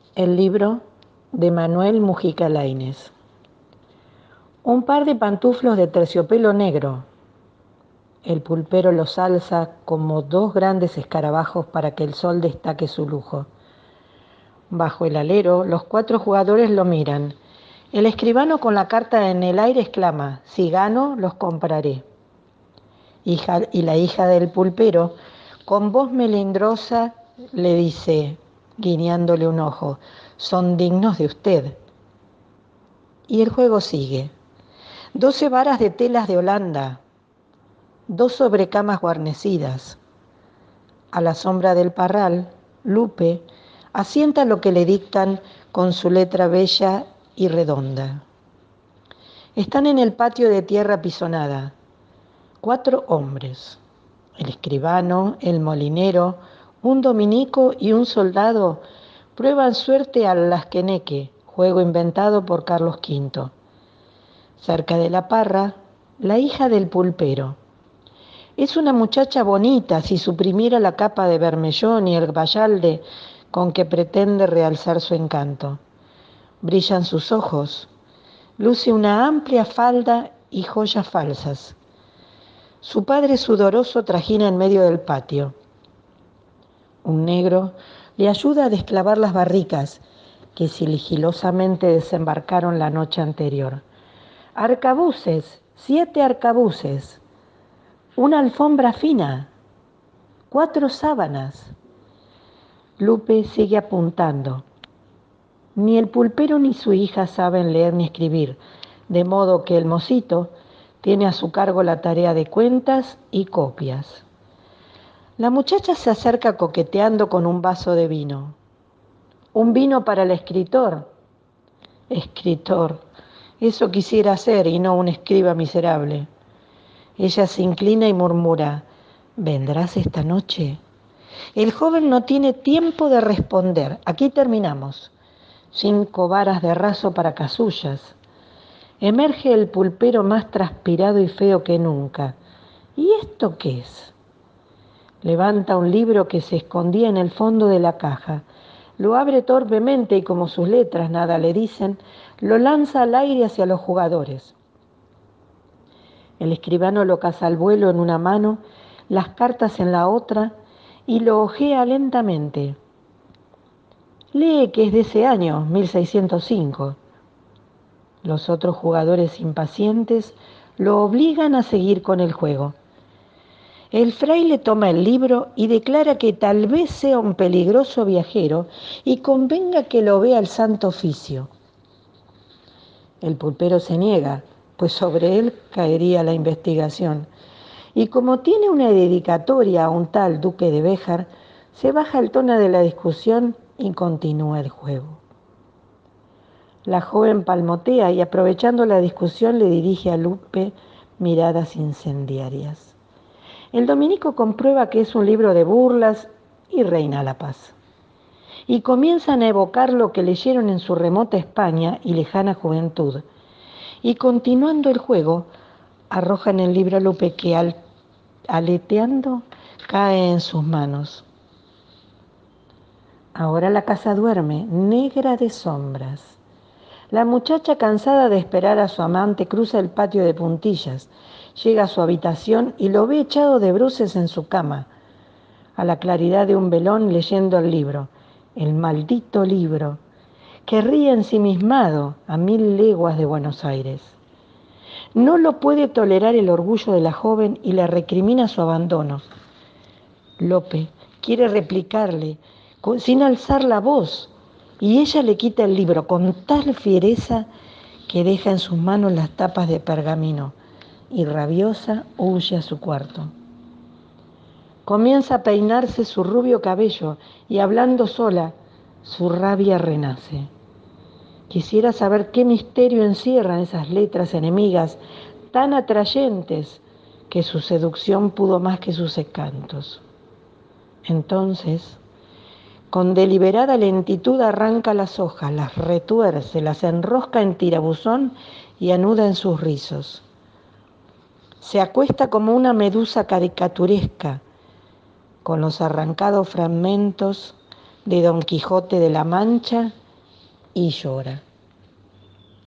El libro de Manuel Mujica Lainez. Un par de pantuflos de terciopelo negro. El pulpero los alza como dos grandes escarabajos para que el sol destaque su lujo. Bajo el alero, los 4 jugadores lo miran. El escribano con la carta en el aire exclama: si gano, los compraré. Y la hija del pulpero, con voz melindrosa, le dice, guiñándole un ojo: son dignos de usted. Y el juego sigue. 12 varas de telas de Holanda, 2 sobrecamas guarnecidas. A la sombra del parral, Lupe asienta lo que le dictan con su letra bella y redonda. Están en el patio de tierra pisonada. 4 hombres. El escribano, el molinero, un dominico y un soldado prueban suerte al lasqueneque, juego inventado por Carlos V. Cerca de la parra, la hija del pulpero. Es una muchacha bonita si suprimiera la capa de bermellón y el bayalde con que pretende realzar su encanto. Brillan sus ojos, luce una amplia falda y joyas falsas. Su padre sudoroso trajina en medio del patio. Un negro le ayuda a desclavar las barricas que sigilosamente desembarcaron la noche anterior. Arcabuces, 7 arcabuces, una alfombra fina, 4 sábanas. Lupe sigue apuntando. Ni el pulpero ni su hija saben leer ni escribir, de modo que el mocito tiene a su cargo la tarea de cuentas y copias. La muchacha se acerca coqueteando con un vaso de vino. Un vino para el escritor. Escritor, eso quisiera ser y no un escriba miserable. Ella se inclina y murmura: ¿vendrás esta noche? El joven no tiene tiempo de responder. Aquí terminamos. 5 varas de raso para casullas. Emerge el pulpero más transpirado y feo que nunca. ¿Y esto qué es? Levanta un libro que se escondía en el fondo de la caja. Lo abre torpemente y, como sus letras nada le dicen, lo lanza al aire hacia los jugadores. El escribano lo caza al vuelo en una mano, las cartas en la otra, y lo hojea lentamente. Lee que es de ese año, 1605. Los otros jugadores impacientes lo obligan a seguir con el juego. El fraile toma el libro y declara que tal vez sea un peligroso viajero y convenga que lo vea el Santo Oficio. El pulpero se niega, pues sobre él caería la investigación. Y como tiene una dedicatoria a un tal duque de Béjar, se baja el tono de la discusión y continúa el juego. La joven palmotea y, aprovechando la discusión, le dirige a Lupe miradas incendiarias. El dominico comprueba que es un libro de burlas y reina la paz. Y comienzan a evocar lo que leyeron en su remota España y lejana juventud. Y continuando el juego, arrojan el libro a Lupe que, aleteando, cae en sus manos. Ahora la casa duerme, negra de sombras. La muchacha, cansada de esperar a su amante, cruza el patio de puntillas, llega a su habitación y lo ve echado de bruces en su cama, a la claridad de un velón leyendo el libro, el maldito libro, que ríe ensimismado a 1000 leguas de Buenos Aires. No lo puede tolerar el orgullo de la joven y le recrimina su abandono. Lope quiere replicarle sin alzar la voz, y ella le quita el libro con tal fiereza que deja en sus manos las tapas de pergamino y, rabiosa, huye a su cuarto. Comienza a peinarse su rubio cabello y, hablando sola, su rabia renace. Quisiera saber qué misterio encierran esas letras enemigas tan atrayentes que su seducción pudo más que sus encantos. Entonces, con deliberada lentitud arranca las hojas, las retuerce, las enrosca en tirabuzón y anuda en sus rizos. Se acuesta como una medusa caricaturesca, con los arrancados fragmentos de Don Quijote de la Mancha y llora.